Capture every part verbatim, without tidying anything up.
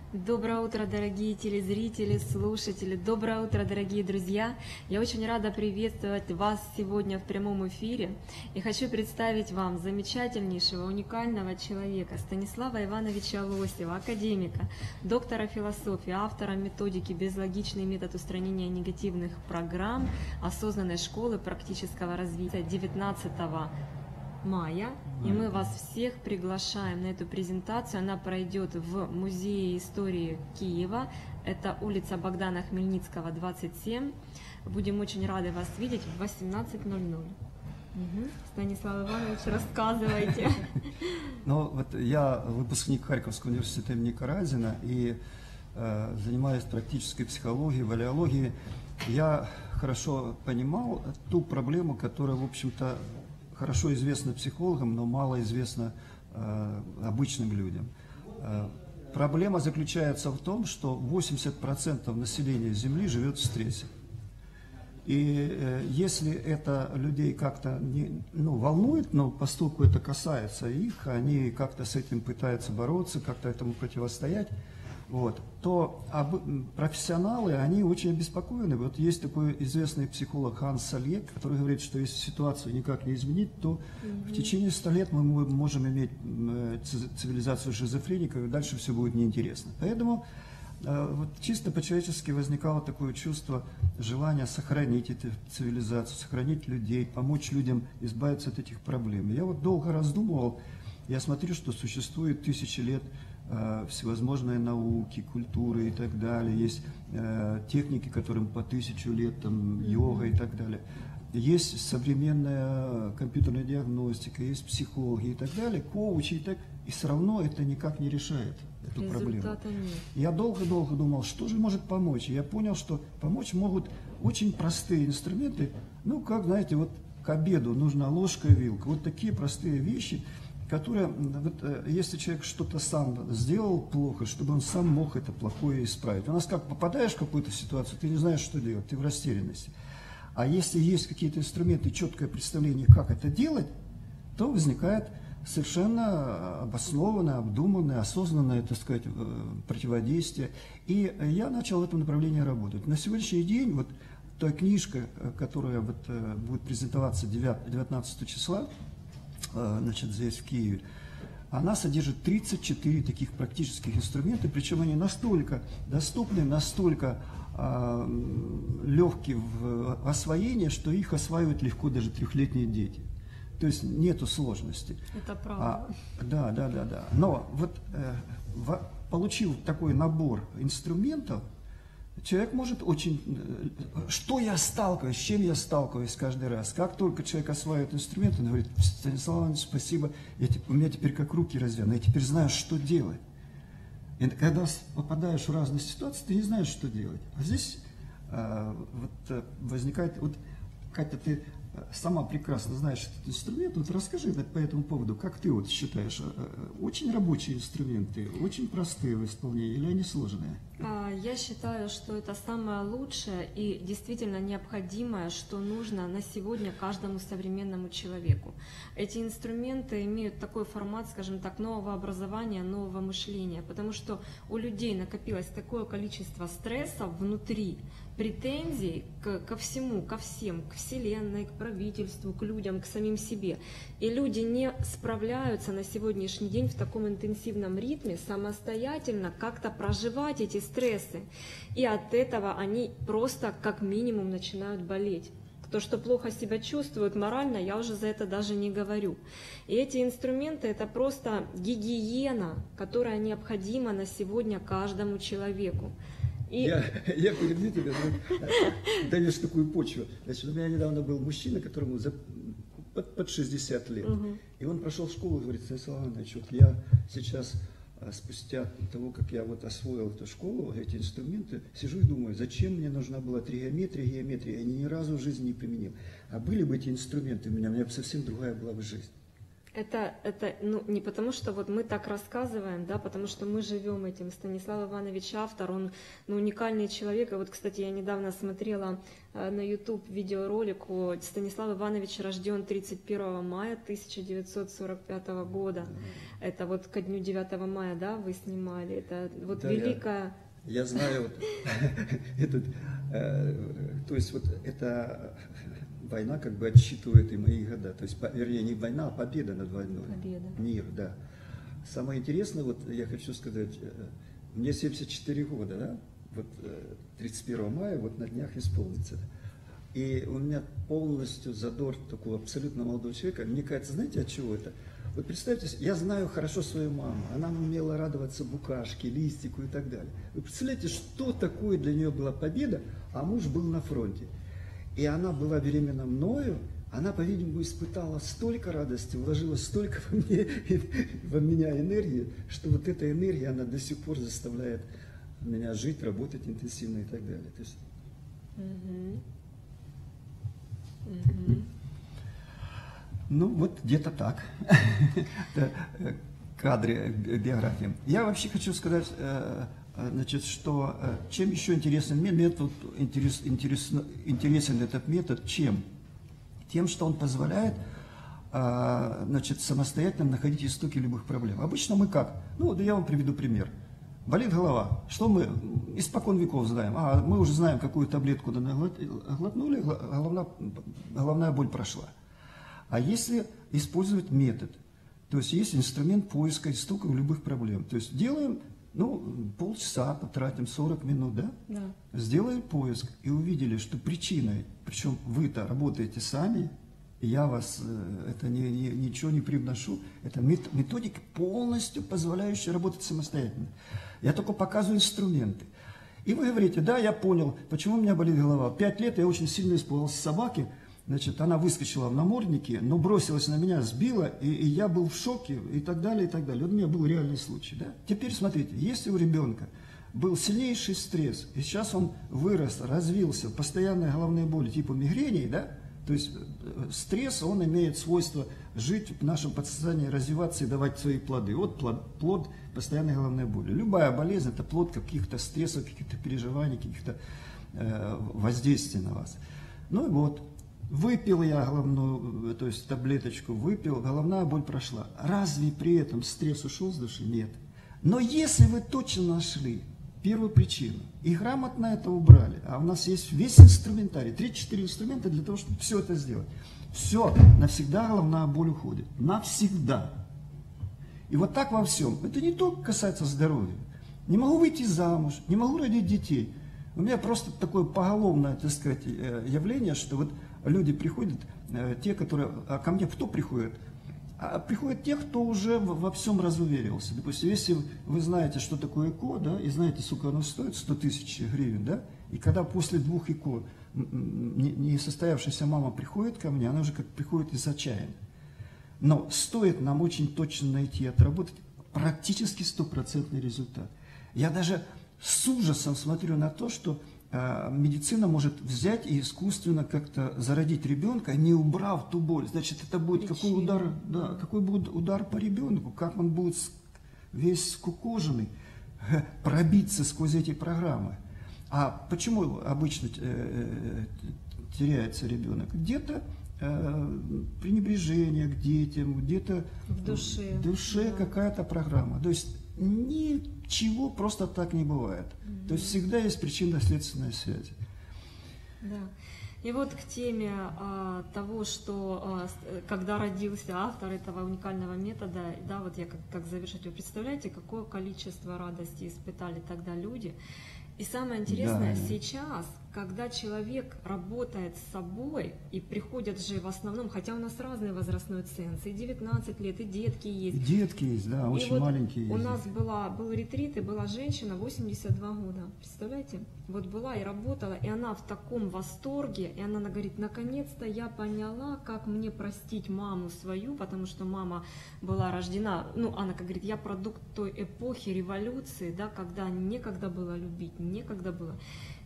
Доброе утро, дорогие телезрители, слушатели. Доброе утро, дорогие друзья. Я очень рада приветствовать вас сегодня в прямом эфире. И хочу представить вам замечательнейшего, уникального человека Станислава Ивановича Лосева, академика, доктора философии, автора методики «Безлогичный метод устранения негативных программ осознанной школы практического развития» девятнадцатого мая, и мы вас всех приглашаем на эту презентацию. Она пройдет в Музее истории Киева. Это улица Богдана Хмельницкого, двадцать семь. Будем очень рады вас видеть в восемнадцать ноль ноль. Угу. Станислав Иванович, рассказывайте. Ну, вот я выпускник Харьковского университета имени Каразина и э, занимаюсь практической психологией, валеологией. Я хорошо понимал ту проблему, которая, в общем-то, хорошо известна психологам, но мало известна э, обычным людям. Э, проблема заключается в том, что восемьдесят процентов населения Земли живет в стрессе. И э, если это людей как-то не, ну, волнует, но поскольку это касается их, они как-то с этим пытаются бороться, как-то этому противостоять, вот, то об, профессионалы, они очень обеспокоены. Вот есть такой известный психолог Ханс Салье, который говорит, что если ситуацию никак не изменить, то mm-hmm. в течение ста лет мы можем иметь цивилизацию шизофреников, и дальше все будет неинтересно. Поэтому вот, чисто по-человечески возникало такое чувство желания сохранить эту цивилизацию, сохранить людей, помочь людям избавиться от этих проблем. Я вот долго раздумывал, я смотрю, что существует тысячи лет всевозможные науки, культуры и так далее, есть э, техники, которым по тысячу лет, там, йога и так далее, есть современная компьютерная диагностика, есть психологи и так далее, коучи и так, и все равно это никак не решает эту проблему. Нет. Я долго-долго думал, что же может помочь, и я понял, что помочь могут очень простые инструменты, ну, как, знаете, вот к обеду нужна ложка и вилка, вот такие простые вещи, которые, вот, если человек что-то сам сделал плохо, чтобы он сам мог это плохое исправить. У нас как, попадаешь в какую-то ситуацию, ты не знаешь, что делать, ты в растерянности. А если есть какие-то инструменты, четкое представление, как это делать, то возникает совершенно обоснованное, обдуманное, осознанное, так сказать, противодействие. И я начал в этом направлении работать. На сегодняшний день, вот та книжка, которая вот будет презентоваться девятнадцатого числа, значит, здесь в Киеве, она содержит тридцать четыре таких практических инструмента, причем они настолько доступны, настолько э, легкие в освоении, что их осваивают легко даже трехлетние дети. То есть нету сложности. Это правда. А, да, да, да, да. Но вот э, в, получив такой набор инструментов, человек может очень... Что я сталкиваюсь, с чем я сталкиваюсь каждый раз? Как только человек осваивает инструмент, он говорит: Станислав Иванович, спасибо, я, у меня теперь как руки развязаны, я теперь знаю, что делать. И когда попадаешь в разные ситуации, ты не знаешь, что делать. А здесь а, вот, возникает... Вот, Катя, ты сама прекрасно знаешь этот инструмент. Вот расскажи по этому поводу, как ты вот считаешь, очень рабочие инструменты, очень простые в исполнении или они сложные? Я считаю, что это самое лучшее и действительно необходимое, что нужно на сегодня каждому современному человеку. Эти инструменты имеют такой формат, скажем так, нового образования, нового мышления, потому что у людей накопилось такое количество стресса внутри, претензий к, ко всему, ко всем, к Вселенной, к правительству, к людям, к самим себе. И люди не справляются на сегодняшний день в таком интенсивном ритме самостоятельно как-то проживать эти стрессы. И от этого они просто как минимум начинают болеть. То, что плохо себя чувствуют морально, я уже за это даже не говорю. И эти инструменты — это просто гигиена, которая необходима на сегодня каждому человеку. И... Я, я перебью тебя, даешь такую почву. Значит, у меня недавно был мужчина, которому за, под, под шестьдесят лет. Угу. И он прошел в школу и говорит: Станислав Иванович, вот я сейчас, спустя того, как я вот освоил эту школу, эти инструменты, сижу и думаю, зачем мне нужна была тригонометрия, геометрия, я ни разу в жизни не применил. А были бы эти инструменты у меня, у меня бы совсем другая была бы жизнь. Это, это ну, не потому, что вот мы так рассказываем, да, потому что мы живем этим. Станислав Иванович автор, он ну, уникальный человек. И вот, кстати, я недавно смотрела э, на YouTube видеоролик. О, Станислав Иванович рожден тридцать первого мая тысяча девятьсот сорок пятого года. Это вот ко дню девятого мая, да, вы снимали. Это вот да, великая... Я, я знаю, вот, этот, э, то есть вот это... Война как бы отсчитывает и мои года. То есть, вернее, не война, а победа над войной. Победа. Мир, да. Самое интересное, вот я хочу сказать, мне семьдесят четыре года, да? Вот тридцать первого мая, вот на днях исполнится. И у меня полностью задор такого абсолютно молодого человека. Мне кажется, знаете, от чего это? Вот представьте, я знаю хорошо свою маму. Она умела радоваться букашке, листику и так далее. Вы представляете, что такое для нее была победа, а муж был на фронте. И она была беременна мною, она, по-видимому, испытала столько радости, вложила столько во, мне, во меня энергии, что вот эта энергия, она до сих пор заставляет меня жить, работать интенсивно и так далее. То есть... Угу. Угу. Ну, вот где-то так. Кадры биографии. Я вообще хочу сказать... Значит, что чем еще интересен метод, интерес, интерес, интересен этот метод, чем? Тем, что он позволяет, значит, самостоятельно находить истоки любых проблем. Обычно мы как? Ну, да я вам приведу пример. Болит голова. Что мы испокон веков знаем? А, мы уже знаем, какую таблетку глотнули, головная, головная боль прошла. А если использовать метод, то есть есть инструмент поиска истоков любых проблем. То есть делаем... Ну, полчаса потратим, сорок минут, да? Да. Сделали поиск и увидели, что причиной, причем вы-то работаете сами, и я вас, это не, не, ничего не привношу, это методика, полностью позволяющая работать самостоятельно. Я только показываю инструменты. И вы говорите, да, я понял, почему у меня болит голова. Пять лет я очень сильно испугался собаки. Значит, она выскочила в наморднике, но бросилась на меня, сбила, и, и я был в шоке, и так далее, и так далее. Вот у меня был реальный случай. Да? Теперь смотрите, если у ребенка был сильнейший стресс, и сейчас он вырос, развился, постоянные головные боли типа мигрени, да? То есть стресс, он имеет свойство жить в нашем подсознании, развиваться и давать свои плоды. Вот плод, плод постоянной головной боли. Любая болезнь – это плод каких-то стрессов, каких-то переживаний, каких-то э, воздействий на вас. Ну и вот. Выпил я головную, то есть таблеточку, выпил, головная боль прошла. Разве при этом стресс ушел с души? Нет. Но если вы точно нашли первую причину и грамотно это убрали, а у нас есть весь инструментарий, три-четыре инструмента для того, чтобы все это сделать, все, навсегда головная боль уходит. Навсегда. И вот так во всем. Это не только касается здоровья. Не могу выйти замуж, не могу родить детей. У меня просто такое поголовное, так сказать, явление, что вот люди приходят, те, которые... А ко мне кто приходит? А приходят те, кто уже во всем разуверился. Допустим, если вы знаете, что такое ЭКО, да, и знаете, сколько оно стоит, сто тысяч гривен, да, и когда после двух ЭКО несостоявшаяся мама приходит ко мне, она уже как приходит из отчаяния. Но стоит нам очень точно найти и отработать практически стопроцентный результат. Я даже с ужасом смотрю на то, что медицина может взять и искусственно как-то зародить ребенка, не убрав ту боль. Значит, это будет какой удар, да, какой будет удар по ребенку, как он будет весь скукоженный пробиться сквозь эти программы. А почему обычно теряется ребенок? Где-то пренебрежение к детям, где-то в душе, в душе да. Какая-то программа. То есть ничего просто так не бывает. Mm-hmm. То есть всегда есть причинно-следственная связь. Да. И вот к теме а, того, что а, когда родился автор этого уникального метода, да, вот я как, как завершить, вы представляете, какое количество радости испытали тогда люди. И самое интересное, да. Сейчас, когда человек работает с собой, и приходят же в основном, хотя у нас разный возрастной ценз, и девятнадцать лет, и детки есть. И детки есть, да, и очень вот маленькие есть. У нас была, был ретрит, и была женщина, восемьдесят два года, представляете? Вот была и работала, и она в таком восторге, и она говорит, наконец-то я поняла, как мне простить маму свою, потому что мама была рождена, ну, она как говорит, я продукт той эпохи, революции, да, когда некогда было любить, некогда было.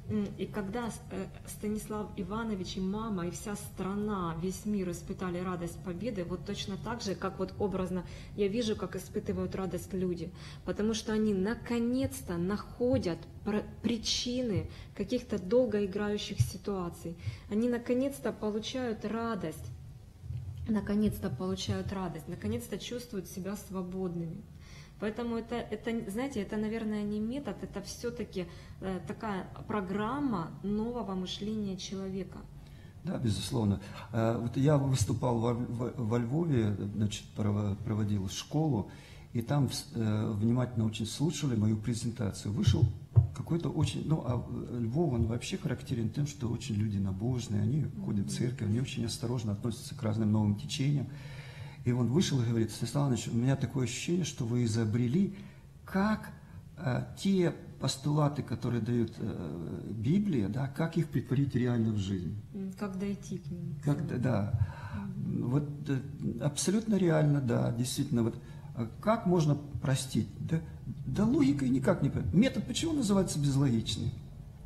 М, И когда С- э, Станислав Иванович и мама, и вся страна, весь мир испытали радость победы, вот точно так же, как вот образно я вижу, как испытывают радость люди, потому что они наконец-то находят пр- причины каких-то долгоиграющих ситуаций. Они наконец-то получают радость, наконец-то получают радость, наконец-то чувствуют себя свободными. Поэтому это, это, знаете, это, наверное, не метод, это все-таки э, такая программа нового мышления человека. Да, безусловно. Э, Вот я выступал во, во- во Львове, значит, прово- проводил школу, и там э, внимательно очень слушали мою презентацию. Вышел какой-то очень, ну, а Львов, он вообще характерен тем, что очень люди набожные, они ходят в церковь, они очень осторожно относятся к разным новым течениям. И он вышел и говорит: Станислав Иванович, у меня такое ощущение, что вы изобрели, как э, те постулаты, которые дает э, Библия, да, как их притворить реально в жизнь. М, Как дойти к ним? Как, да, да. Вот э, абсолютно реально, да, действительно. Вот э, как можно простить? Да, да логикой никак не понятно. Метод почему называется безлогичный?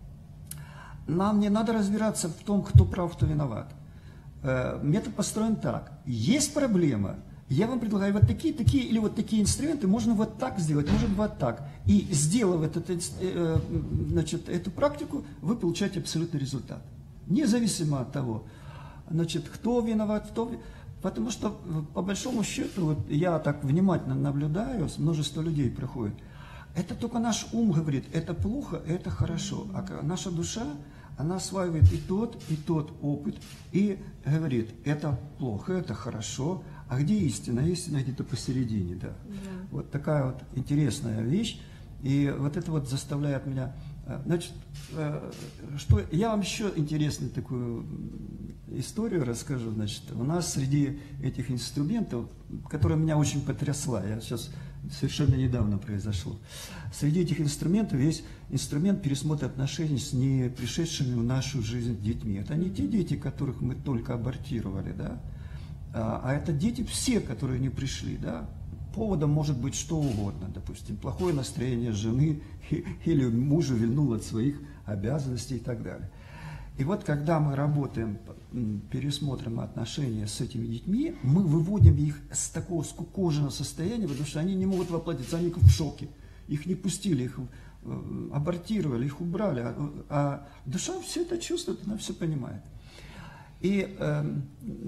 Нам не надо разбираться в том, кто прав, кто виноват. Э, Метод построен так. Есть проблема, я вам предлагаю вот такие, такие или вот такие инструменты, можно вот так сделать, можно вот так. И сделав этот, э, значит, эту практику, вы получаете абсолютный результат. Независимо от того, значит, кто виноват, кто... ви- Потому что, по большому счету, вот я так внимательно наблюдаю, множество людей проходит, это только наш ум говорит, это плохо, это хорошо. А к- наша душа, она осваивает и тот, и тот опыт, и говорит, это плохо, это хорошо. А где истина? Истина где-то посередине, да. Да. Вот такая вот интересная вещь. И вот это вот заставляет меня... э, Значит, э, что я вам еще интересную такую историю расскажу. Значит, у нас среди этих инструментов, которая меня очень потрясла, я сейчас совершенно недавно произошло, среди этих инструментов есть инструмент пересмотра отношений с не пришедшими в нашу жизнь детьми. Это не те дети, которых мы только абортировали, да, а а это дети все, которые не пришли, да. Поводом может быть что угодно, допустим, плохое настроение жены или мужа вильнул от своих обязанностей и так далее. И вот когда мы работаем, м, пересмотрим отношения с этими детьми, мы выводим их с такого скукоженного состояния, потому что они не могут воплотиться, они в шоке. Их не пустили, их э, абортировали, их убрали, а, а душа все это чувствует, она все понимает. И эм,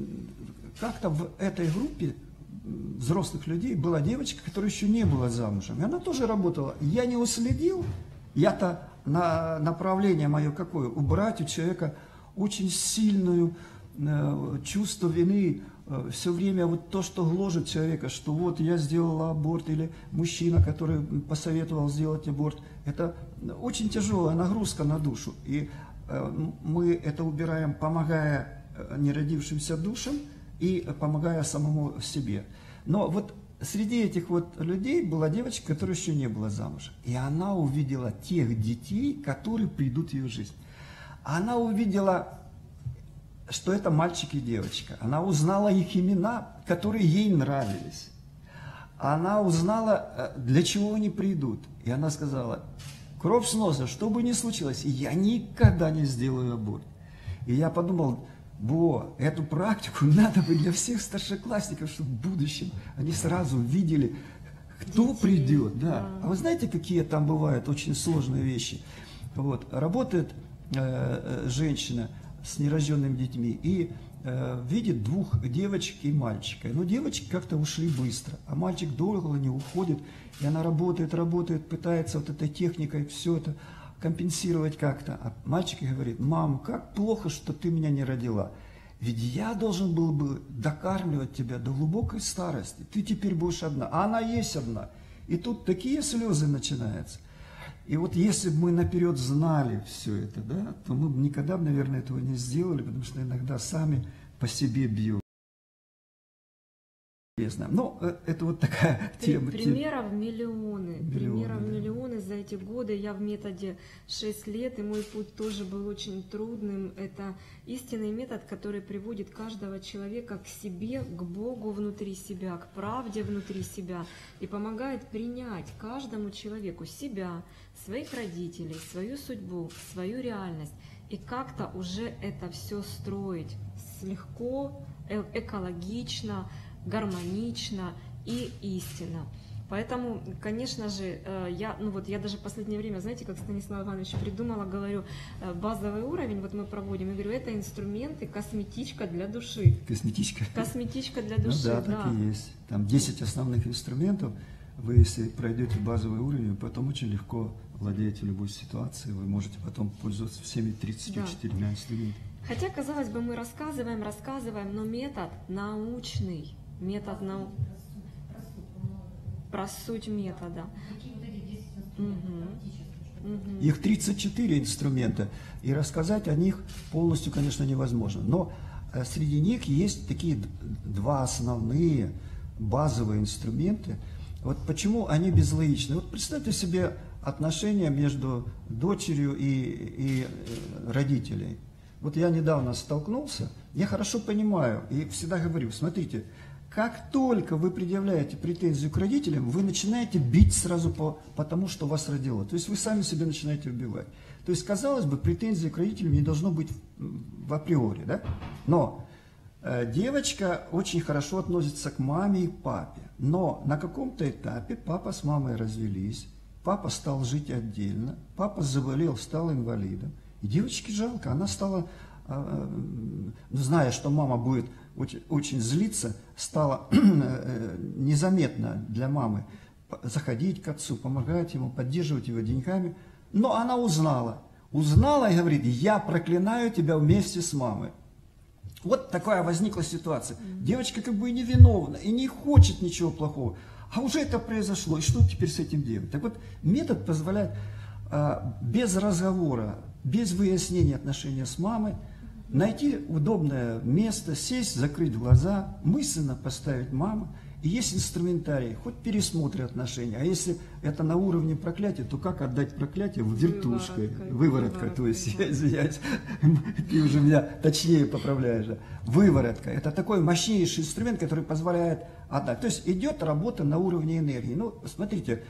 как-то в этой группе взрослых людей была девочка, которая еще не была замужем. И она тоже работала. Я не уследил, я-то на направление мое какое? Убрать у человека очень сильную э, чувство вины, э, все время вот то, что гложет человека, что вот я сделала аборт, или мужчина, который посоветовал сделать аборт. Это очень тяжелая нагрузка на душу. И э, мы это убираем, помогая неродившимся душам и помогая самому себе. Но вот среди этих вот людей была девочка, которая еще не была замужем. И она увидела тех детей, которые придут в ее жизнь. Она увидела, что это мальчик и девочка. Она узнала их имена, которые ей нравились. Она узнала, для чего они придут. И она сказала: кровь с носа, что бы ни случилось, я никогда не сделаю аборт. И я подумал: во, эту практику надо бы для всех старшеклассников, чтобы в будущем они сразу видели, кто Детей, придет. Да. да. А вы знаете, какие там бывают очень сложные вещи? Вот. Работает э, женщина с нерожденными детьми и э, видит двух девочек и мальчика. Но девочки как-то ушли быстро, а мальчик долго не уходит, и она работает, работает, пытается вот этой техникой все это компенсировать как-то. А мальчик говорит: мам, как плохо, что ты меня не родила. Ведь я должен был бы докармливать тебя до глубокой старости. Ты теперь будешь одна. А она есть одна. И тут такие слезы начинаются. И вот если бы мы наперед знали все это, да, то мы бы никогда, наверное, этого не сделали, потому что иногда сами по себе бьем. Ну, это вот такая тема. Примеров миллионы, миллионы, примеров да. миллионы за эти годы. Я в методе шесть лет, и мой путь тоже был очень трудным. Это истинный метод, который приводит каждого человека к себе, к Богу внутри себя, к правде внутри себя, и помогает принять каждому человеку себя, своих родителей, свою судьбу, свою реальность, и как-то уже это все строить легко, э- экологично, гармонично и истинно. Поэтому, конечно же, я, ну вот я даже в последнее время, знаете, как Станислав Иванович придумала, говорю, базовый уровень, вот мы проводим, я говорю, это инструменты, косметичка для души. Косметичка. Косметичка для души, ну, да, да. так и есть. Там десять основных инструментов. Вы, если пройдете базовый уровень, потом очень легко владеете любой ситуацией, вы можете потом пользоваться всеми тридцатью четырьмя инструментами. Хотя, казалось бы, мы рассказываем, рассказываем, но метод научный. Метод на... про суть метода. Угу. Угу. Их тридцать четыре инструмента, и рассказать о них полностью, конечно, невозможно. Но среди них есть такие два основные базовые инструменты. Вот почему они безлогичны. Вот представьте себе отношения между дочерью и, и родителей. Вот я недавно столкнулся, я хорошо понимаю и всегда говорю, смотрите, как только вы предъявляете претензию к родителям, вы начинаете бить сразу по, по тому, что вас родило. То есть вы сами себя начинаете убивать. То есть, казалось бы, претензии к родителям не должно быть в, в априори, да? Но э, девочка очень хорошо относится к маме и папе. Но на каком-то этапе папа с мамой развелись, папа стал жить отдельно, папа заболел, стал инвалидом. И девочке жалко, она стала, э, зная, что мама будет очень, очень злиться, стала э, незаметно для мамы заходить к отцу, помогать ему, поддерживать его деньгами. Но она узнала, узнала и говорит, я проклинаю тебя вместе с мамой. Вот такая возникла ситуация. Девочка как бы и невиновна, и не хочет ничего плохого. А уже это произошло, и что теперь с этим делать? Так вот, метод позволяет э, без разговора, без выяснения отношения с мамой, найти удобное место, сесть, закрыть глаза, мысленно поставить маму. И есть инструментарий, хоть пересмотри отношения. А если это на уровне проклятия, то как отдать проклятие вертушкой, вывороткой, выворотка, то есть, да. я извиняюсь, ты уже меня точнее поправляешь. Да. Выворотка – это такой мощнейший инструмент, который позволяет отдать. То есть идет работа на уровне энергии. Ну, смотрите,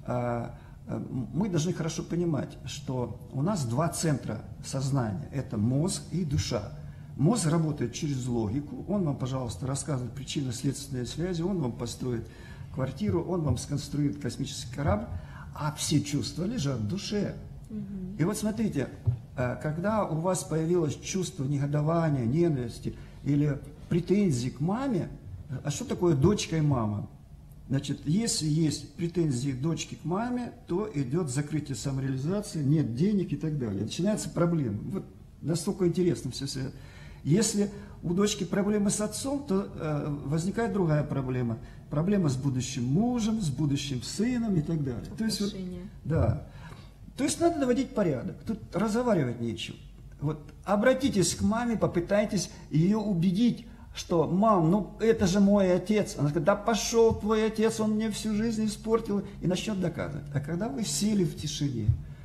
мы должны хорошо понимать, что у нас два центра сознания – это мозг и душа. Мозг работает через логику, он вам, пожалуйста, рассказывает причинно-следственные связи, он вам построит квартиру, он вам сконструирует космический корабль, а все чувства лежат в душе. Угу. И вот смотрите, когда у вас появилось чувство негодования, ненависти или претензий к маме, а что такое дочка и мама? Значит, если есть претензии дочки к маме, то идет закрытие самореализации, нет денег и так далее. Начинаются проблемы. Вот настолько интересно все это. Если у дочки проблемы с отцом, то э, возникает другая проблема. Проблема с будущим мужем, с будущим сыном и так далее. То есть, вот, да. То есть надо наводить порядок. Тут разговаривать нечего. Вот, обратитесь к маме, попытайтесь ее убедить, что, мам, ну это же мой отец. Она скажет, да пошел твой отец, он мне всю жизнь испортил. И начнет доказывать. А когда вы сели в тишине,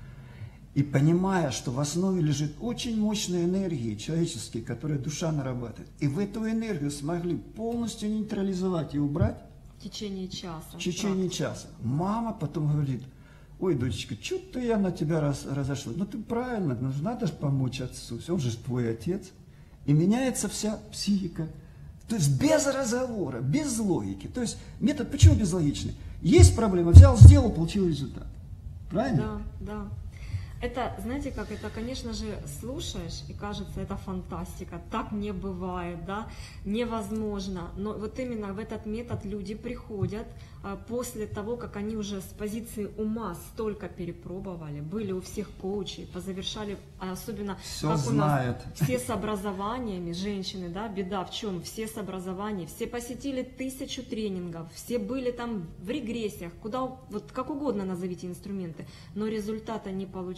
и понимая, что в основе лежит очень мощная энергия человеческая, которую душа нарабатывает, и в эту энергию смогли полностью нейтрализовать и убрать в течение часа. В течение часа. Мама потом говорит, ой, дочечка, что-то я на тебя раз, разошла. Ну ты правильно, ну, надо же помочь отцу, он же твой отец. И меняется вся психика. То есть без разговора, без логики. То есть метод почему безлогичный? Есть проблема, взял, сделал, получил результат. Правильно? Да, да. Это, знаете как, это, конечно же, слушаешь, и кажется, это фантастика, так не бывает, да, невозможно. Но вот именно в этот метод люди приходят а, после того, как они уже с позиции ума столько перепробовали, были у всех коучей, позавершали, особенно все как знают. У нас все с образованиями, женщины, да, беда в чем? Все с образованием, все посетили тысячу тренингов, все были там в регрессиях, куда, вот как угодно назовите инструменты, но результата не получили.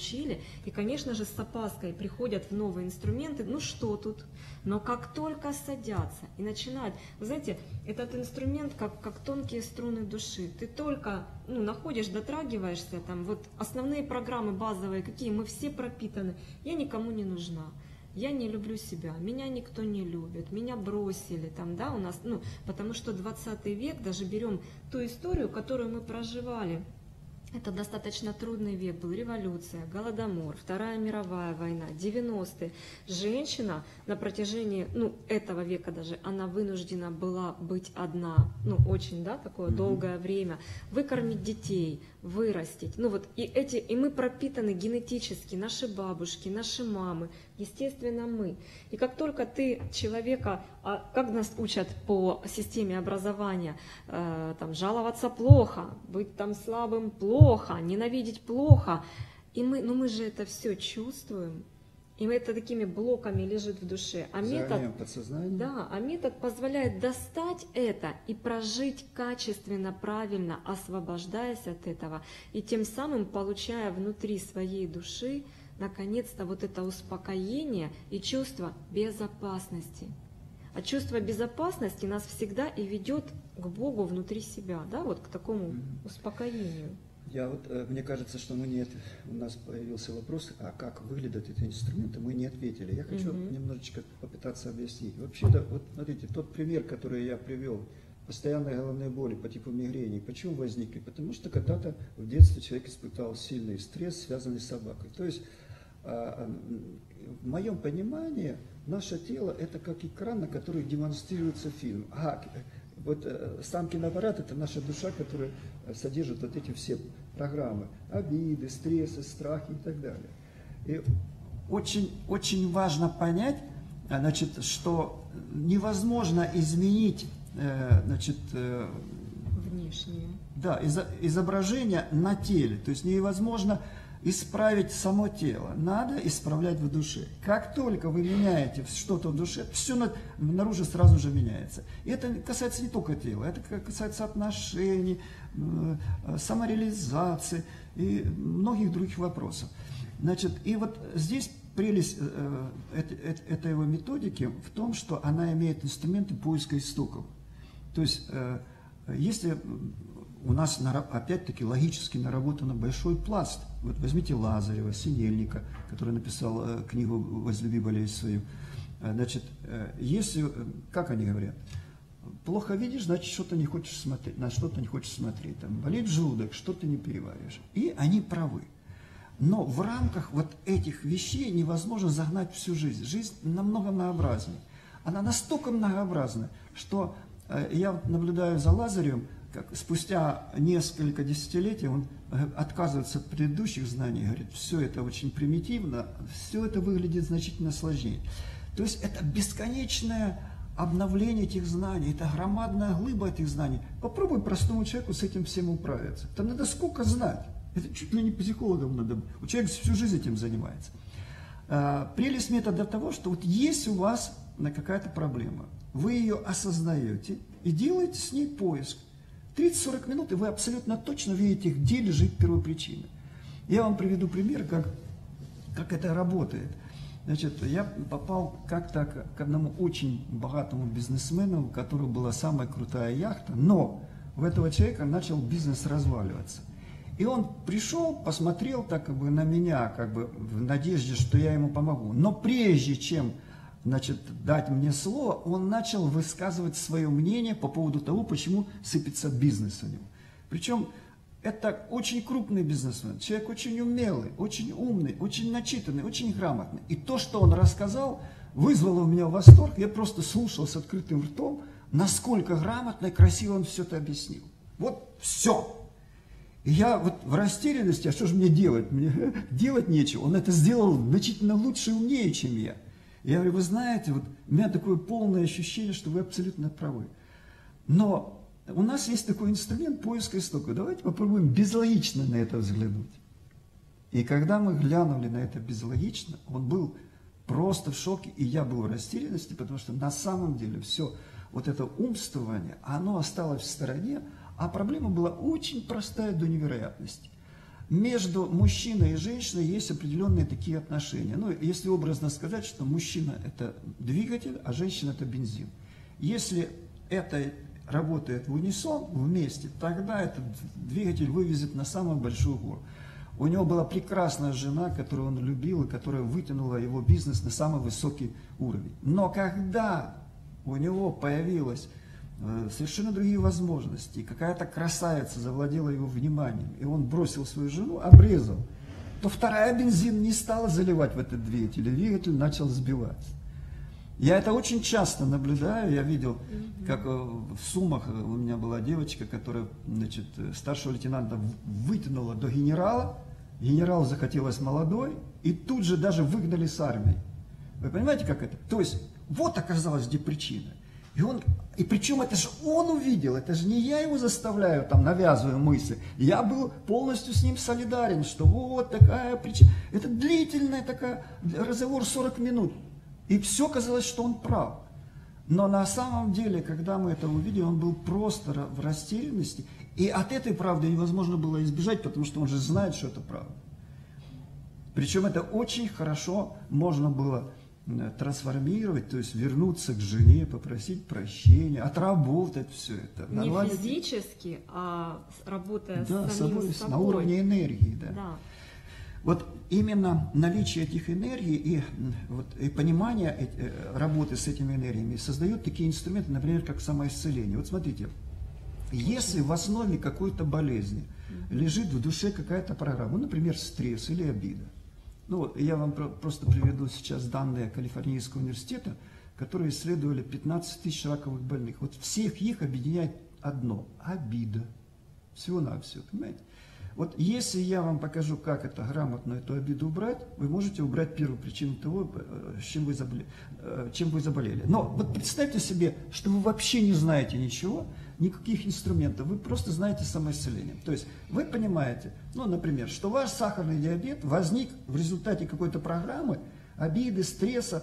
получили, и, конечно же, с опаской приходят в новые инструменты, ну что тут? Но как только садятся и начинают, вы знаете, этот инструмент как, как тонкие струны души, ты только ну, находишь, дотрагиваешься, там, вот основные программы базовые, какие, мы все пропитаны, я никому не нужна. Я не люблю себя, меня никто не любит, меня бросили, там, да, у нас, ну, потому что двадцатый век, даже берем ту историю, которую мы проживали, это достаточно трудный век был, революция, голодомор, Вторая мировая война, девяностые. Женщина на протяжении, ну, этого века даже, она вынуждена была быть одна, ну, очень, да, такое mm-hmm. долгое время, выкормить детей, вырастить, ну, вот, и эти, и мы пропитаны генетически, наши бабушки, наши мамы, естественно, мы. И как только ты человека, а как нас учат по системе образования, э, там, жаловаться плохо, быть там слабым плохо, ненавидеть плохо, и мы, ну мы же это все чувствуем, и это такими блоками лежит в душе. А метод, да, а метод позволяет достать это и прожить качественно, правильно, освобождаясь от этого, и тем самым получая внутри своей души наконец-то вот это успокоение и чувство безопасности. А чувство безопасности нас всегда и ведет к Богу внутри себя, да, вот к такому успокоению. Я вот, мне кажется, что мы не, у нас появился вопрос, а как выглядят эти инструменты, мы не ответили. Я хочу mm-hmm. немножечко попытаться объяснить. Вообще-то, вот смотрите, тот пример, который я привел, постоянные головные боли по типу мигрени, почему возникли? Потому что когда-то в детстве человек испытал сильный стресс, связанный с собакой. То есть, в моем понимании, наше тело это как экран, на который демонстрируется фильм. А, вот сам киноаппарат это наша душа, которая содержит вот эти все программы, обиды, стрессы, страхи и так далее. И очень, очень важно понять, значит, что невозможно изменить, значит, внешнее. Да, изображение на теле, то есть невозможно исправить само тело, надо исправлять в душе. Как только вы меняете что-то в душе, все наружу сразу же меняется. И это касается не только тела, это касается отношений, самореализации и многих других вопросов. Значит, и вот здесь прелесть этой его методики в том, что она имеет инструменты поиска истоков. То есть, если у нас опять-таки логически наработан большой пласт. Вот возьмите Лазарева, Синельника, который написал книгу «Возлюби болезнь свою». Значит, если, как они говорят, плохо видишь, значит, что-то не хочешь смотреть, на что-то не хочешь смотреть. Там, болит желудок, что-то не перевариваешь. И они правы. Но в рамках вот этих вещей невозможно загнать всю жизнь. Жизнь намного многообразнее. Она настолько многообразна, что я наблюдаю за Лазаревым, как спустя несколько десятилетий он отказывается от предыдущих знаний, говорит, все это очень примитивно, все это выглядит значительно сложнее. То есть это бесконечное обновление этих знаний, это громадная глыба этих знаний. Попробуй простому человеку с этим всем управиться. Там надо сколько знать. Это чуть ли не психологам надо. У человека всю жизнь этим занимается. Прелесть метода того, что вот есть у вас какая-то проблема, вы ее осознаете и делаете с ней поиск. тридцать-сорок минут, и вы абсолютно точно видите, где лежит первопричина. Я вам приведу пример, как, как это работает. Значит, я попал как-то к одному очень богатому бизнесмену, у которого была самая крутая яхта, но у этого человека начал бизнес разваливаться. И он пришел, посмотрел так как бы на меня, как бы в надежде, что я ему помогу. Но прежде чем, значит, дать мне слово, он начал высказывать свое мнение по поводу того, почему сыпется бизнес у него. Причем это очень крупный бизнесмен, человек очень умелый, очень умный, очень начитанный, очень грамотный. И то, что он рассказал, вызвало у меня восторг. Я просто слушал с открытым ртом, насколько грамотно и красиво он все это объяснил. Вот все. И я вот в растерянности, а что же мне делать? Мне делать нечего. Он это сделал значительно лучше и умнее, чем я. Я говорю, вы знаете, вот у меня такое полное ощущение, что вы абсолютно правы. Но у нас есть такой инструмент поиска истока. Давайте попробуем безлогично на это взглянуть. И когда мы глянули на это безлогично, он был просто в шоке, и я был в растерянности, потому что на самом деле все вот это умствование, оно осталось в стороне, а проблема была очень простая до невероятности. между мужчиной и женщиной есть определенные такие отношения. Ну, если образно сказать, что мужчина – это двигатель, а женщина – это бензин. Если это работает в унисон, вместе, тогда этот двигатель вывезет на самую большую гору. У него была прекрасная жена, которую он любил, и которая вытянула его бизнес на самый высокий уровень. Но когда у него появилась совершенно другие возможности, какая-то красавица завладела его вниманием, и он бросил свою жену, обрезал, то вторая бензин не стала заливать в этот двигатель, и двигатель начал сбиваться. Я это очень часто наблюдаю, я видел, как в Сумах у меня была девочка, которая, значит, старшего лейтенанта вытянула до генерала, генерал захотелось молодой, и тут же даже выгнали с армии. Вы понимаете, как это? То есть, вот оказалась где причина. И, он, и причем это же он увидел, это же не я его заставляю, там, навязываю мысли. Я был полностью с ним солидарен, что вот такая причина. Это длительная такая, разговор сорок минут. И все казалось, что он прав. Но на самом деле, когда мы это увидели, он был просто в растерянности. И от этой правды невозможно было избежать, потому что он же знает, что это правда. Причем это очень хорошо можно было трансформировать, то есть вернуться к жене, попросить прощения, отработать все это. Не наладить... физически, а работая да, с самим собой, собой. На уровне энергии. Да. Да. Вот именно наличие этих энергий и, вот, и понимание работы с этими энергиями создают такие инструменты, например, как самоисцеление. Вот смотрите, если в основе какой-то болезни лежит в душе какая-то программа, ну, например, стресс или обида. Ну, вот я вам про просто приведу сейчас данные Калифорнийского университета, которые исследовали пятнадцать тысяч раковых больных. Вот всех их объединяет одно – обида. Всего-навсего, понимаете? Вот если я вам покажу, как это грамотно, эту обиду убрать, вы можете убрать первую причину того, с чем вы заболели. Чем вы заболели. Но вот представьте себе, что вы вообще не знаете ничего, никаких инструментов, вы просто знаете самоисцеление. То есть вы понимаете, ну, например, что ваш сахарный диабет возник в результате какой-то программы, обиды, стресса,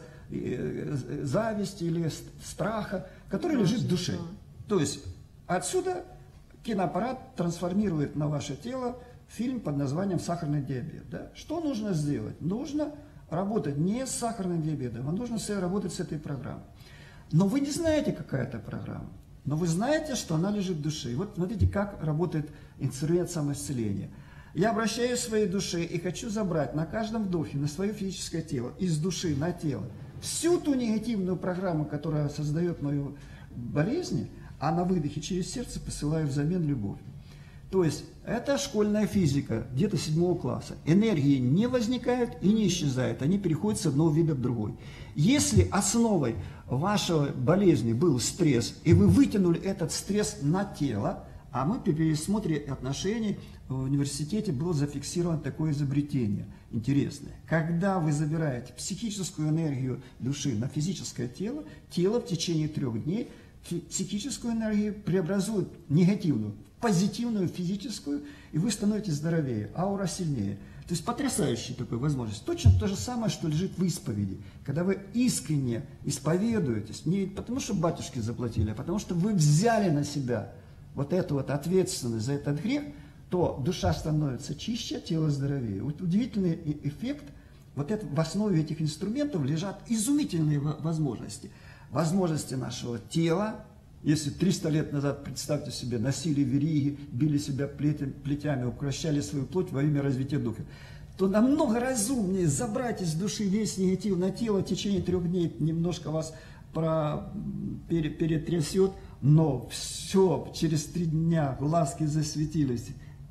зависти или страха, который лежит в душе. То есть отсюда киноаппарат трансформирует на ваше тело фильм под названием «Сахарный диабет». Да? Что нужно сделать? Нужно работать не с сахарным диабетом, а нужно работать с этой программой. Но вы не знаете, какая это программа. Но вы знаете, что она лежит в душе. И вот смотрите, как работает инструмент самоисцеления. Я обращаюсь к своей душе и хочу забрать на каждом вдохе, на свое физическое тело, из души на тело, всю ту негативную программу, которая создает мою болезнь, а на выдохе через сердце посылаю взамен любовь. То есть это школьная физика, где-то седьмого класса. Энергии не возникают и не исчезают, они переходят с одного вида в другой. Если основой вашей болезни был стресс, и вы вытянули этот стресс на тело, а мы при пересмотре отношений в университете было зафиксировано такое изобретение интересное. Когда вы забираете психическую энергию души на физическое тело, тело в течение трех дней психическую энергию преобразует негативную в позитивную физическую, и вы становитесь здоровее, аура сильнее. То есть потрясающая такая возможность. Точно то же самое, что лежит в исповеди. Когда вы искренне исповедуетесь, не потому что батюшки заплатили, а потому что вы взяли на себя вот эту вот ответственность за этот грех, то душа становится чище, тело здоровее. Вот удивительный эффект. Вот это, в основе этих инструментов лежат изумительные возможности. Возможности нашего тела. Если триста лет назад, представьте себе, носили вериги, били себя плетями, укращали свою плоть во имя развития духа, то намного разумнее забрать из души весь негатив на тело, в течение трех дней немножко вас про, пере, перетрясет, но все, через три дня глазки засветились.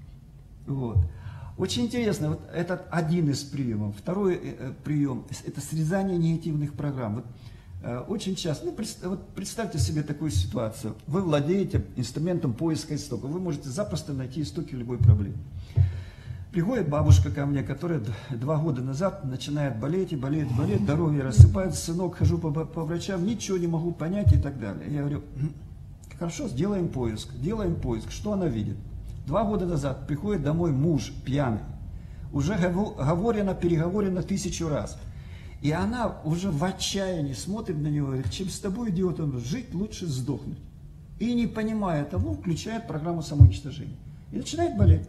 Вот. Очень интересно, вот это один из приемов. Второй э, прием – это срезание негативных программ. Вот, очень часто, ну, представь, вот представьте себе такую ситуацию. Вы владеете инструментом поиска истоков. Вы можете запросто найти истоки любой проблемы. Приходит бабушка ко мне, которая два года назад начинает болеть и болеть, болеть, здоровье рассыпается, сынок, хожу по, по врачам, ничего не могу понять и так далее. Я говорю, хорошо, сделаем поиск, делаем поиск. Что она видит? Два года назад приходит домой муж пьяный. Уже говорено, переговорено тысячу раз. И она уже в отчаянии смотрит на него, говорит, чем с тобой, идиотом, жить лучше сдохнуть. И не понимая того, включает программу самоуничтожения. И начинает болеть.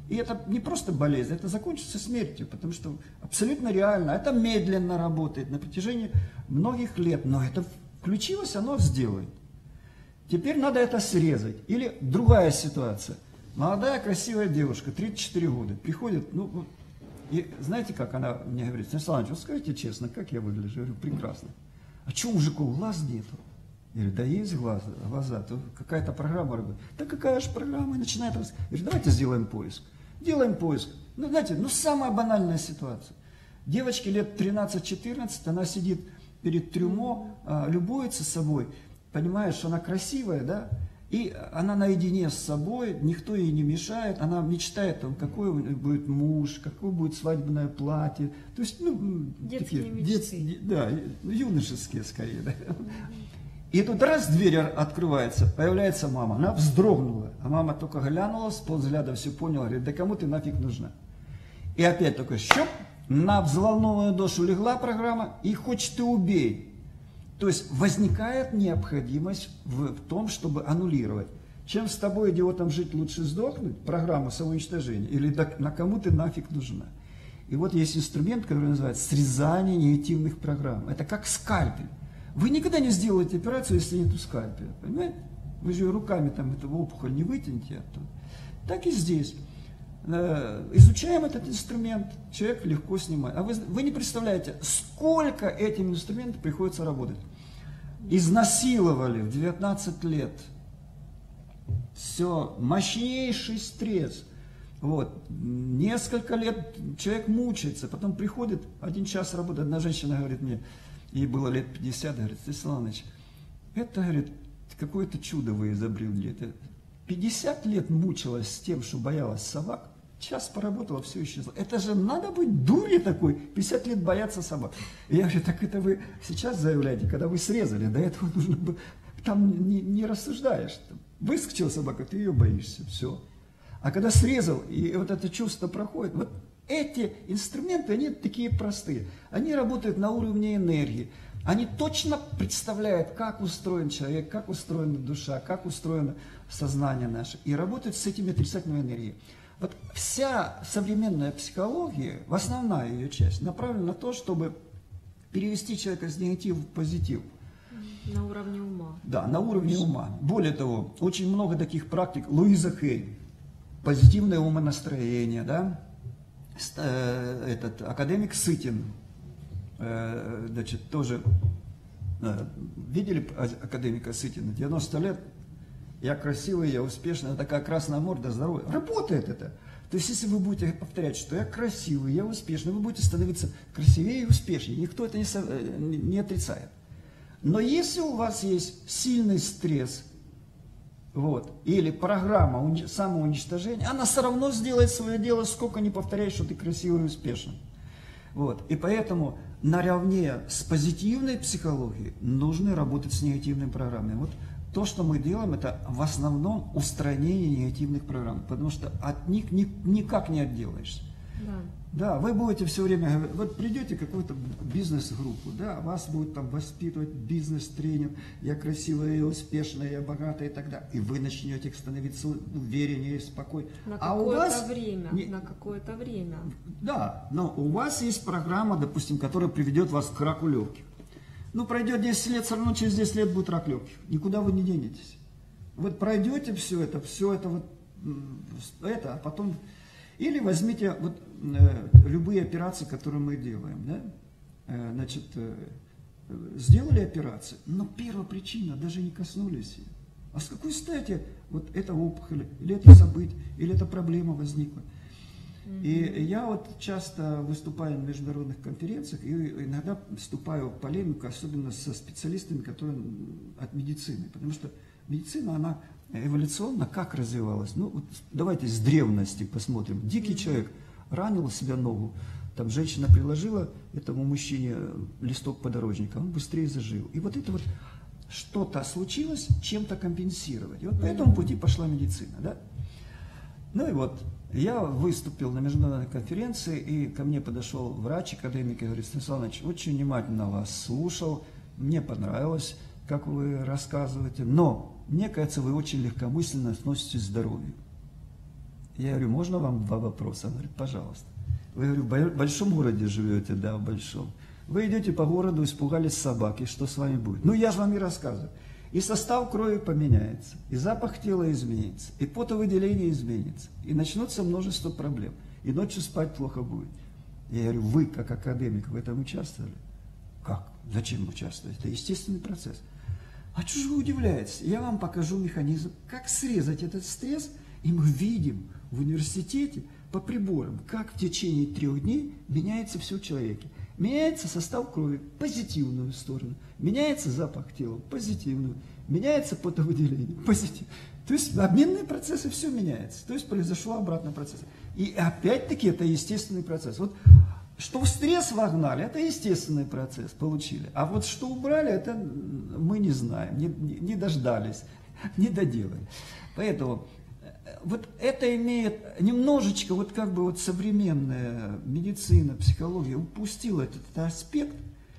И это не просто болезнь, это закончится смертью, потому что абсолютно реально. Это медленно работает на протяжении многих лет, но это включилось, оно сделает. Теперь надо это срезать. Или другая ситуация. Молодая красивая девушка, тридцать четыре года, приходит, ну, и знаете, как она мне говорит: Станислав Иванович, вот скажите честно, как я выгляжу? Я говорю: прекрасно. А что у мужиков глаз нету? Я говорю: да есть глаза, глаза, то какая-то программа работает. Да какая же программа? И начинает рассказывать. Я говорю: давайте сделаем поиск. Делаем поиск. Ну, знаете, ну самая банальная ситуация. Девочке лет тринадцать-четырнадцать, она сидит перед трюмо, а, любуется собой, понимает, что она красивая, да, и она наедине с собой, никто ей не мешает, она мечтает, там, какой будет муж, какое будет свадебное платье. То есть, ну, детские такие, мечты. детские, да, юношеские скорее, да. И тут раз дверь открывается, появляется мама, она вздрогнула, а мама только глянула, с полвзгляда все поняла, говорит: да кому ты нафиг нужна? И опять только щуп, на взволнованную душу легла программа, и хоть ты убей. То есть возникает необходимость в, в том, чтобы аннулировать. Чем с тобой, идиотом, жить, лучше сдохнуть, программа самоуничтожения, или да, на кому ты нафиг нужна. И вот есть инструмент, который называется срезание негативных программ. Это как скальпель. Вы никогда не сделаете операцию, если нету скальпеля, понимаете? Вы же руками там эту опухоль не вытянете оттуда. Так и здесь. Изучаем этот инструмент, человек легко снимает. А вы, вы не представляете, сколько этим инструментом приходится работать. Изнасиловали в девятнадцать лет. Все, мощнейший стресс. Вот. Несколько лет человек мучается, потом приходит, один час работает. Одна женщина говорит мне, ей было лет пятьдесят, говорит: Станислав Иванович, это, говорит, какое-то чудо вы изобрели. Это пятьдесят лет мучилась с тем, что боялась собак, час поработала, все исчезло. Это же надо быть дурой такой, пятьдесят лет бояться собак. И я говорю: так это вы сейчас заявляете, когда вы срезали, до этого нужно было, там не, не рассуждаешь. Выскочила собака, ты ее боишься, все. А когда срезал, и вот это чувство проходит, вот эти инструменты, они такие простые. Они работают на уровне энергии. Они точно представляют, как устроен человек, как устроена душа, как устроено сознание наше. И работают с этими отрицательными энергией. Вот вся современная психология, в основная ее часть, направлена на то, чтобы перевести человека с негатива в позитив. На уровне ума. Да, на уровне ума. Более того, очень много таких практик. Луиза Хей, позитивное умонастроение, да? Этот академик Сытин, значит, тоже видели академика Сытина? девяносто лет, я красивый, я успешный, такая красная морда, здоровая. Работает это. То есть, если вы будете повторять, что я красивый, я успешный, вы будете становиться красивее и успешнее. Никто это не, не отрицает. Но если у вас есть сильный стресс, вот, или программа самоуничтожения, она все равно сделает свое дело, сколько не повторяй, что ты красивый и успешный. Вот. И поэтому наравне с позитивной психологией нужно работать с негативными программами. Вот то, что мы делаем, это в основном устранение негативных программ, потому что от них ни, никак не отделаешься. Да. Да, вы будете все время говорить, вот придете в какую-то бизнес-группу, да, вас будет там воспитывать бизнес-тренер, я красивая, я успешная, я богатая и так далее. И вы начнете становиться увереннее, спокойнее. На а какое-то у вас время, не... на какое-то время. Да, но у вас есть программа, допустим, которая приведет вас к раку легких. Ну, пройдет десять лет, все равно через десять лет будет рак легких. Никуда вы не денетесь. Вот пройдете все это, все это вот, это, а потом... Или возьмите вот, э, любые операции, которые мы делаем. Да? Э, значит, э, сделали операцию, но первая причина, даже не коснулись ее. А с какой стати вот эта опухоль, или это событие, или эта проблема возникла? Mm-hmm. И я вот часто выступаю на международных конференциях, и иногда вступаю в полемику, особенно со специалистами, которые от медицины. Потому что медицина, она... эволюционно как развивалась? Ну, вот давайте с древности посмотрим. Дикий человек ранил себе ногу, там женщина приложила этому мужчине листок подорожника, он быстрее зажил. И вот это вот что-то случилось, чем-то компенсировать. И вот по этому пути пошла медицина, да? Ну и вот, я выступил на международной конференции, и ко мне подошел врач, академик, и говорит: Станислав Иванович, очень внимательно вас слушал, мне понравилось, как вы рассказываете, но мне кажется, вы очень легкомысленно относитесь к здоровью. Я говорю, можно вам два вопроса? Он говорит, пожалуйста. Вы, говорю, в большом городе живете? Да, в большом. Вы идете по городу, испугались собаки, что с вами будет? Ну, я же вам и рассказываю. И состав крови поменяется, и запах тела изменится, и потовыделение изменится, и начнутся множество проблем, и ночью спать плохо будет. Я говорю, вы, как академик, в этом участвовали? Как? Зачем участвовать? Это естественный процесс. А что же вы удивляетесь? Я вам покажу механизм, как срезать этот стресс, и мы видим в университете по приборам, как в течение трех дней меняется все в человеке. Меняется состав крови в позитивную сторону, меняется запах тела в позитивную, меняется потовыделение позитивно. То есть обменные процессы, все меняется. То есть произошел обратный процесс. И опять-таки это естественный процесс. Вот что в стресс вогнали, это естественный процесс, получили. А вот что убрали, это мы не знаем, не, не, не дождались, не доделали. Поэтому вот это имеет немножечко, вот как бы вот современная медицина, психология упустила этот, этот аспект,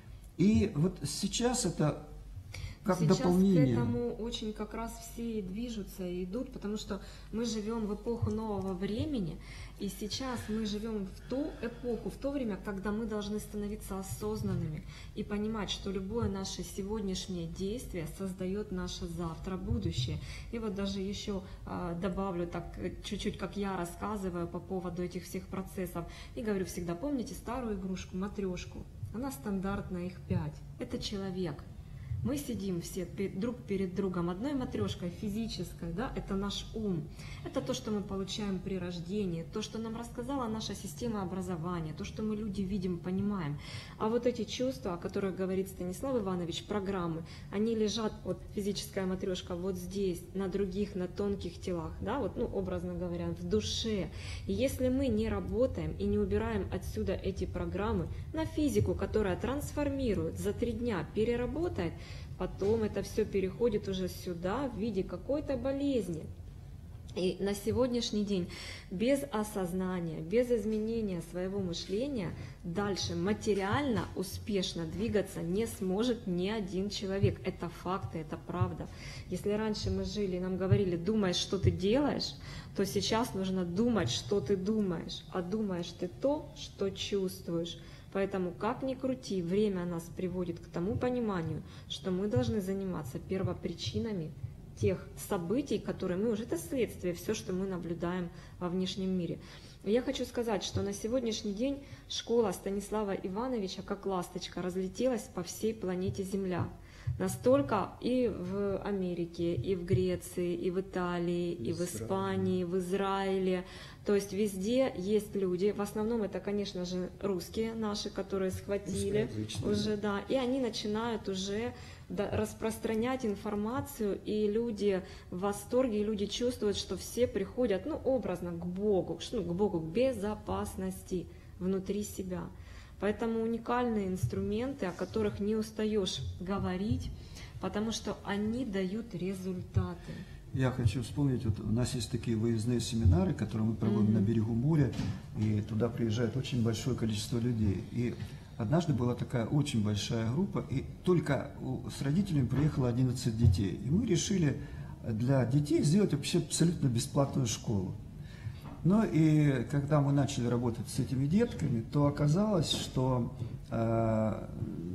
и вот сейчас это как сейчас дополнение. Сейчас к этому очень как раз все и движутся, и идут, потому что мы живем в эпоху нового времени, и сейчас мы живем в ту эпоху, в то время, когда мы должны становиться осознанными и понимать, что любое наше сегодняшнее действие создает наше завтра, будущее. И вот даже еще э, добавлю так чуть-чуть, как я рассказываю по поводу этих всех процессов, и говорю всегда, помните старую игрушку, матрешку? Она стандартная, их пять. Это человек. Мы сидим все друг перед другом одной матрешкой физической, да, это наш ум, это то, что мы получаем при рождении, то, что нам рассказала наша система образования, то, что мы люди видим, понимаем. А вот эти чувства, о которых говорит Станислав Иванович, программы, они лежат, вот физическая матрешка вот здесь, на других, на тонких телах, да, вот, ну, образно говоря, в душе. И если мы не работаем и не убираем отсюда эти программы на физику, которая трансформирует, за три дня переработает, потом это все переходит уже сюда в виде какой-то болезни. И на сегодняшний день без осознания, без изменения своего мышления дальше материально успешно двигаться не сможет ни один человек. Это факты, это правда. Если раньше мы жили, нам говорили, думаешь, что ты делаешь, то сейчас нужно думать, что ты думаешь. А думаешь ты то, что чувствуешь. Поэтому, как ни крути, время нас приводит к тому пониманию, что мы должны заниматься первопричинами тех событий, которые мы уже, это следствие, все, что мы наблюдаем во внешнем мире. И я хочу сказать, что на сегодняшний день школа Станислава Ивановича, как ласточка, разлетелась по всей планете Земля. Настолько и в Америке, и в Греции, и в Италии, и в Испании, в Израиле. То есть везде есть люди, в основном это, конечно же, русские наши, которые схватили уже, да, и они начинают уже распространять информацию, и люди в восторге, и люди чувствуют, что все приходят, ну, образно, к Богу, ну, к Богу, к безопасности внутри себя. Поэтому уникальные инструменты, о которых не устаешь говорить, потому что они дают результаты. Я хочу вспомнить, вот у нас есть такие выездные семинары, которые мы проводим mm-hmm. на берегу моря, и туда приезжает очень большое количество людей. И однажды была такая очень большая группа, и только с родителями приехало одиннадцать детей. И мы решили для детей сделать вообще абсолютно бесплатную школу. Ну и когда мы начали работать с этими детками, то оказалось, что э,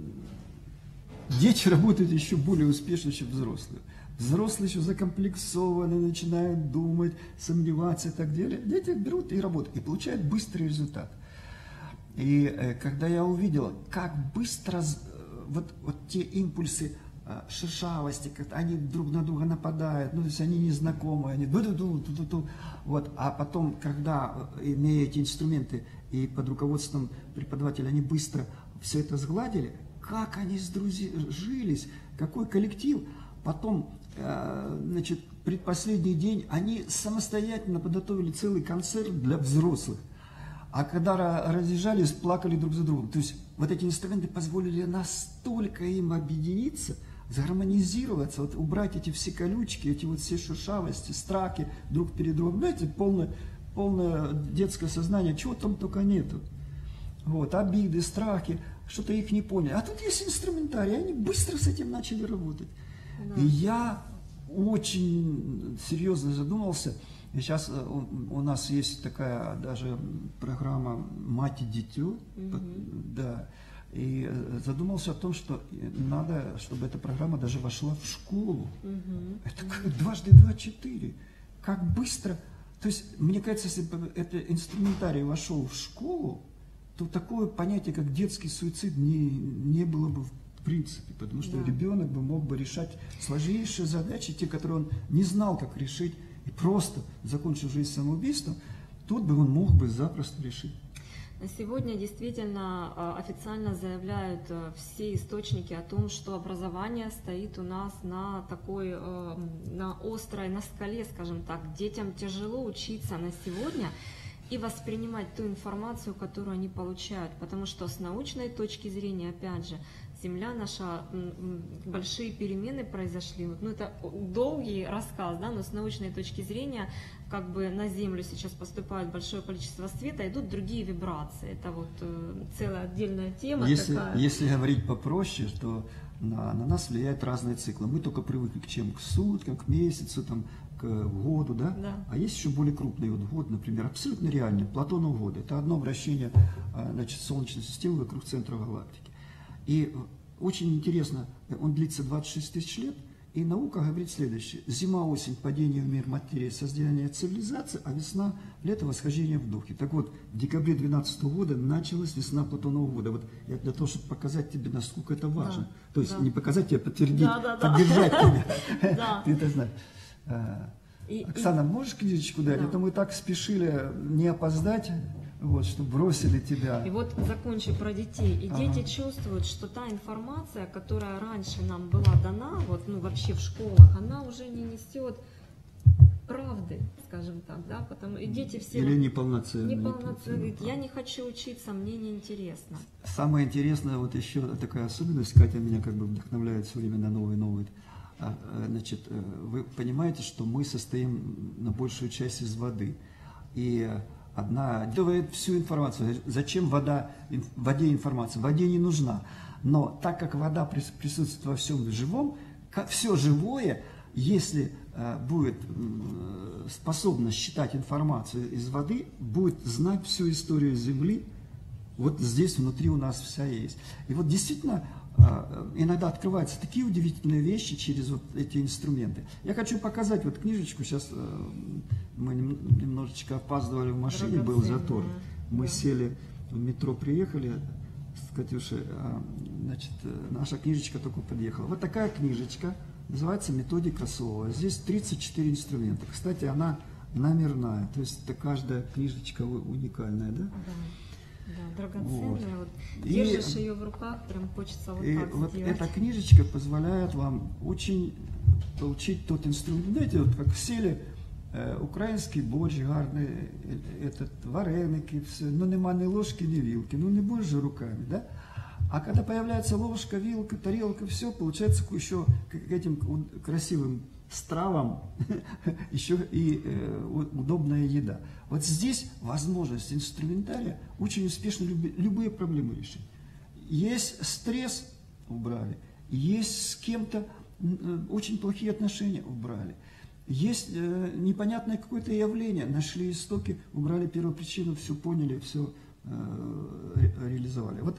дети работают еще более успешно, чем взрослые. Взрослые еще закомплексованы, начинают думать, сомневаться и так далее. Дети берут и работают, и получают быстрый результат. И э, когда я увидел, как быстро э, вот, вот те импульсы э, шершавости, как они друг на друга нападают, ну, то есть они незнакомые, они ду-ду-ду-ду-ду-ду. Вот, а потом, когда, имея эти инструменты и под руководством преподавателя, они быстро все это сгладили, как они сдружились, какой коллектив. Потом, э, значит, предпоследний день они самостоятельно подготовили целый концерт для взрослых. А когда разъезжались, плакали друг за другом. То есть вот эти инструменты позволили настолько им объединиться, сгармонизироваться, вот убрать эти все колючки, эти вот все шершавости, страхи друг перед другом. Знаете, полное, полное детское сознание, чего там только нету. Вот, обиды, страхи, что-то их не поняли. А тут есть инструментарий, они быстро с этим начали работать. Да. И я очень серьезно задумался, И сейчас у, у нас есть такая даже программа «Мать и дитё», mm-hmm. да, и задумался о том, что надо, чтобы эта программа даже вошла в школу. Mm-hmm. Это как дважды два четыре. Как быстро. То есть, мне кажется, если бы этот инструментарий вошел в школу, то такое понятие, как детский суицид, не, не было бы в принципе, потому что да. ребенок бы мог бы решать сложнейшие задачи, те, которые он не знал, как решить, и просто закончив жизнь самоубийством, тут бы он мог бы запросто решить. На сегодня действительно официально заявляют все источники о том, что образование стоит у нас на такой, на острой, на скале, скажем так. Детям тяжело учиться на сегодня и воспринимать ту информацию, которую они получают, потому что с научной точки зрения, опять же, Земля наша, большие перемены произошли. Ну, это долгий рассказ, да, но с научной точки зрения, как бы на Землю сейчас поступает большое количество света, идут другие вибрации. Это вот э, целая отдельная тема. Если, такая. если говорить попроще, что на, на нас влияют разные циклы. Мы только привыкли к чем? К суткам, к месяцу, там, к году, да? Да. А есть еще более крупный вот год, например, абсолютно реальный, Платонов год. Это одно вращение, значит, Солнечной системы вокруг центра галактики. И очень интересно, он длится двадцать шесть тысяч лет, и наука говорит следующее. Зима, осень, падение в мир материи, создание цивилизации, а весна, лето, восхождение в духе. Так вот, в декабре две тысячи двенадцатого года началась весна Платонова года. Вот я для того, чтобы показать тебе, насколько это важно. Да, то есть да. не показать тебе, а подтвердить, да, да, поддержать да. тебя. Ты это знаешь. И, Оксана, и... можешь книжечку дать? Да. Это мы так спешили не опоздать. Вот, что бросили тебя. И вот закончу про детей. И ага. дети чувствуют, что та информация, которая раньше нам была дана, вот, ну, вообще в школах, она уже не несет правды, скажем так, да, потому и дети все... Или неполноценные. Неполноценные. Я не хочу учиться, мне неинтересно. Самое интересное, вот еще такая особенность, Катя меня как бы вдохновляет все время на новые-новые. Значит, вы понимаете, что мы состоим на большую часть из воды. И одна делает всю информацию. Зачем вода, в воде информация? В воде не нужна. Но так как вода присутствует во всем живом, все живое, если э, будет э, способно считать информацию из воды, будет знать всю историю Земли. Вот здесь внутри у нас вся есть. И вот действительно э, иногда открываются такие удивительные вещи через вот эти инструменты. Я хочу показать вот книжечку. Сейчас э, мы немножечко опаздывали в машине, был затор. Мы да. сели в метро, приехали с Катюшей, а, значит, наша книжечка только подъехала. Вот такая книжечка, называется «Методика слова». Здесь тридцать четыре инструмента. Кстати, она номерная, то есть это каждая книжечка уникальная, да? Да, да, драгоценная. Вот. Вот. Держишь и, ее в руках, прям хочется вот и так вот сделать. Эта книжечка позволяет вам очень получить тот инструмент. Знаете, вот как сели, э, український борщ гарний, этот, вареники, все, ну нема ни ложки, ни вилки, ну не будешь же руками, да? А когда появляется ложка, вилка, тарелка, все, получается еще к этим красивым стравам еще и э, удобная еда. Вот здесь возможность инструментария очень успешно люби, любые проблемы решить. Есть стресс — убрали, есть с кем-то э, очень плохие отношения — убрали, есть э, непонятное какое-то явление — нашли истоки, убрали первопричину, все поняли, все э, ре, реализовали. Вот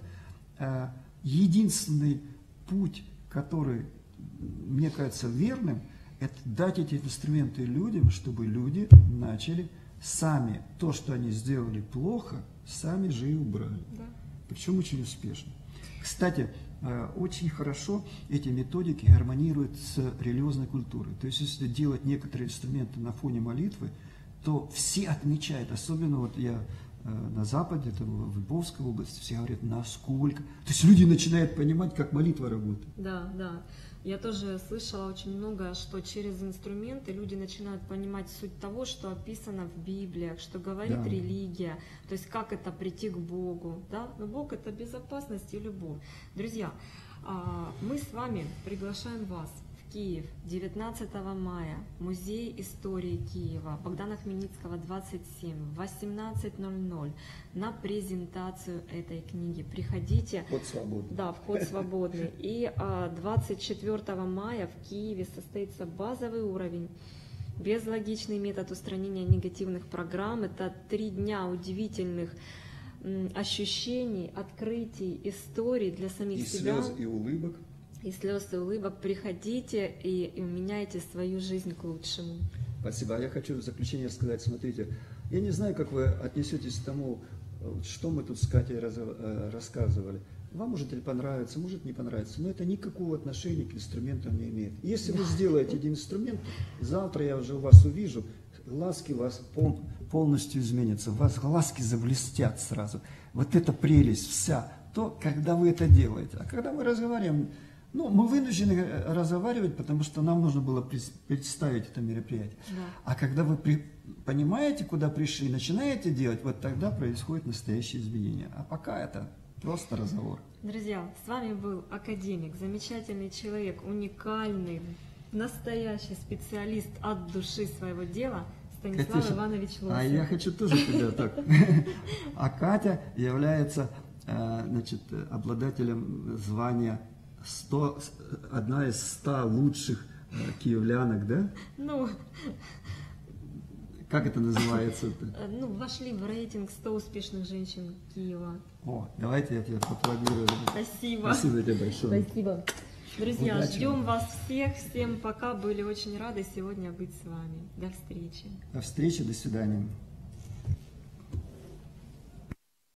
единственный путь, который, мне кажется, верным, это дать эти инструменты людям, чтобы люди начали сами то, что они сделали плохо, сами же и убрали. Да. Причем очень успешно. Кстати, очень хорошо эти методики гармонируют с религиозной культурой. То есть, если делать некоторые инструменты на фоне молитвы, то все отмечают, особенно вот я на Западе, это в Львовской области, все говорят, насколько. То есть люди начинают понимать, как молитва работает. Да, да. Я тоже слышала очень много, что через инструменты люди начинают понимать суть того, что описано в Библии, что говорит да. религия, то есть как это прийти к Богу. Да? Но Бог — это безопасность и любовь. Друзья, мы с вами приглашаем вас в Киев девятнадцатого мая, Музей истории Киева, Богдана Хмельницкого, двадцать семь, в восемнадцать ноль ноль на презентацию этой книги. Приходите. Вход свободный. Да, вход свободный. И двадцать четвёртого мая в Киеве состоится базовый уровень безлогичный метод устранения негативных программ. Это три дня удивительных м, ощущений, открытий, историй для самих И себя. слез, и улыбок. И слез, и улыбок. Приходите и, и меняйте свою жизнь к лучшему. Спасибо. А я хочу в заключение сказать, смотрите, я не знаю, как вы отнесетесь к тому, что мы тут с Катей раз, э, рассказывали. Вам может ли понравиться, может не понравиться, но это никакого отношения к инструментам не имеет. Если вы сделаете один инструмент, завтра я уже у вас увижу, глазки у вас пол, полностью изменятся, у вас глазки заблестят сразу. Вот это прелесть вся, то, когда вы это делаете. А когда мы разговариваем, ну, мы вынуждены разговаривать, потому что нам нужно было представить это мероприятие. Да. А когда вы при, понимаете, куда пришли, начинаете делать, вот тогда происходит настоящее изменение. А пока это просто разговор. Друзья, с вами был академик, замечательный человек, уникальный, настоящий специалист от души своего дела Станислав Катюша, Иванович Лосев. А я хочу тоже тебя так. А Катя является, значит, обладателем звания сто, одна из ста лучших киевлянок, да? Ну, как это называется? ну, вошли в рейтинг сто успешных женщин Киева. О, давайте я тебя поаплодирую. Спасибо. Спасибо тебе большое. Спасибо. Друзья, Удачи ждем вам. вас всех. Всем пока. Были очень рады сегодня быть с вами. До встречи. До встречи, до свидания.